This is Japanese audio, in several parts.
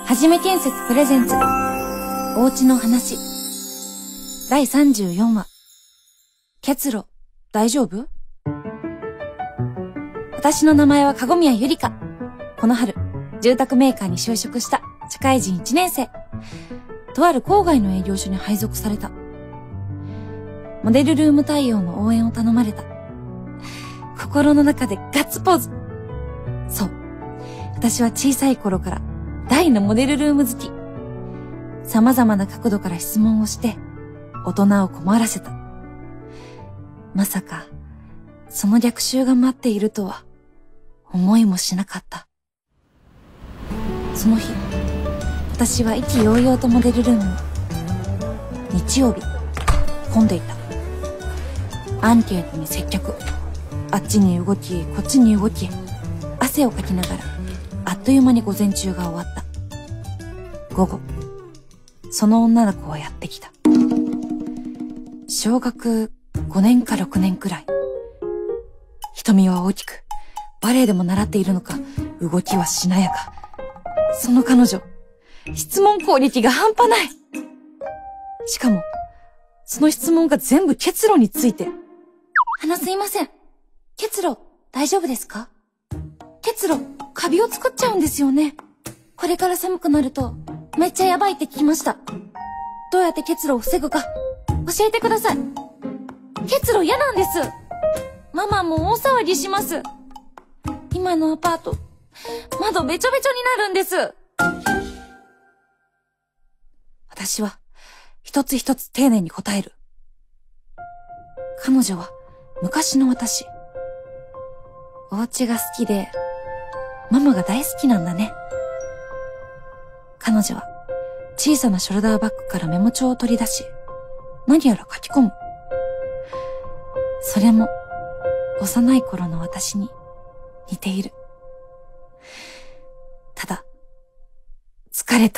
はじめ建設プレゼンツおうちの話第34話結露大丈夫？私の名前は籠宮ゆりか。この春住宅メーカーに就職した社会人1年生。とある郊外の営業所に配属された。モデルルーム対応の応援を頼まれた。心の中でガッツポーズ。そう、私は小さい頃から大のモデルルーム好き。様々な角度から質問をして大人を困らせた。まさかその逆襲が待っているとは思いもしなかった。その日、私は意気揚々とモデルルームに。日曜日、混んでいた。アンケートに接客。あっちに動き、こっちに動き、汗をかきながら、あっという間に午前中が終わった。午後、その女の子はやってきた。小学5年か6年くらい。瞳は大きく、バレエでも習っているのか、動きはしなやか。その彼女、質問攻撃が半端ない。しかも、その質問が全部結露について。すいません。結露、大丈夫ですか？結露、カビを作っちゃうんですよね。これから寒くなると、めっちゃやばいって聞きました。どうやって結露を防ぐか、教えてください。結露嫌なんです。ママも大騒ぎします。今のアパート、窓べちょべちょになるんです。私は、一つ一つ丁寧に答える。彼女は、昔の私。お家が好きで、ママが大好きなんだね。彼女は、小さなショルダーバッグからメモ帳を取り出し、何やら書き込む。それも、幼い頃の私に似ている。ただ、疲れた。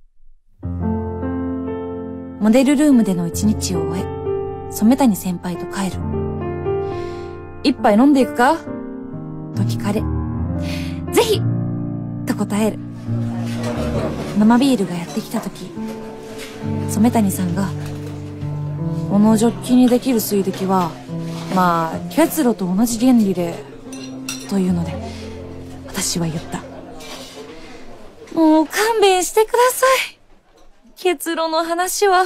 モデルルームでの一日を終え、染谷先輩と帰る。一杯飲んでいくかと聞かれ、ぜひと答える。生ビールがやってきたとき、染谷さんが、このジョッキにできる水滴は、まあ、結露と同じ原理で、というので、私は言った。もう勘弁してください。結露の話は。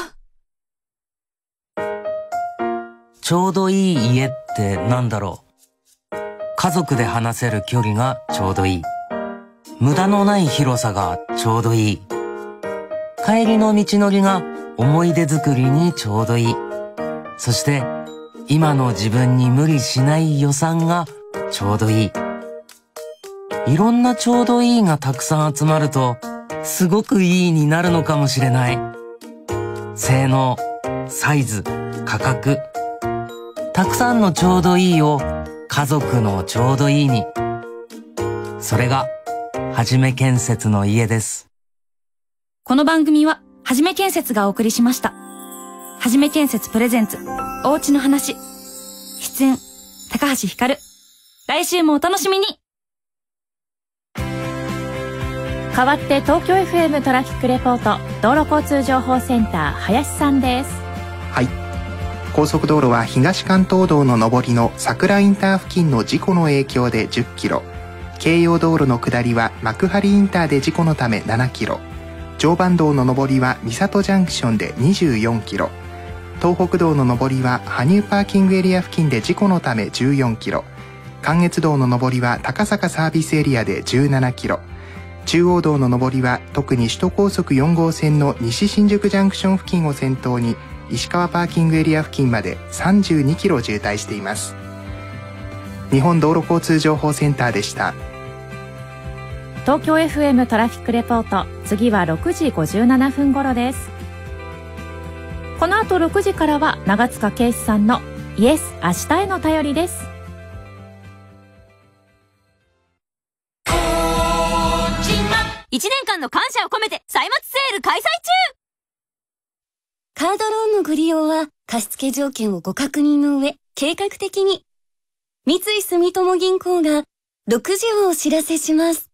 ちょうどいい家ってなんだろう。家族で話せる距離がちょうどいい。無駄のない広さがちょうどいい。帰りの道のりが思い出作りにちょうどいい。そして、今の自分に無理しない予算がちょうどいい。いろんなちょうどいいがたくさん集まると、すごくいいになるのかもしれない。性能、サイズ、価格。たくさんのちょうどいいを家族のちょうどいいに。それが、はじめ建設の家です。 この番組は、はじめ建設がお送りしました。はじめ建設プレゼンツ、おうちの話。出演、高橋ひかる。来週もお楽しみに。 代わって東京 FM トラフィックレポート道路交通情報センター林さんです。 はい、高速道路は東関東道の上りの桜インター付近の事故の影響で10キロ、京葉道路の下りは幕張インターで事故のため7キロ、常磐道の上りは三郷ジャンクションで24キロ、東北道の上りは羽生パーキングエリア付近で事故のため14キロ、関越道の上りは高坂サービスエリアで17キロ、中央道の上りは特に首都高速4号線の西新宿ジャンクション付近を先頭に石川パーキングエリア付近まで32キロ渋滞しています。日本道路交通情報センターでした。 東京 FM トラフィックレポート、次は6時57分頃です。この後6時からは長塚圭史さんのイエス明日への頼りです。 1年間の感謝を込めて歳末セール開催中。 カードローンのご利用は貸付条件をご確認の上、計画的に。三井住友銀行が6時をお知らせします。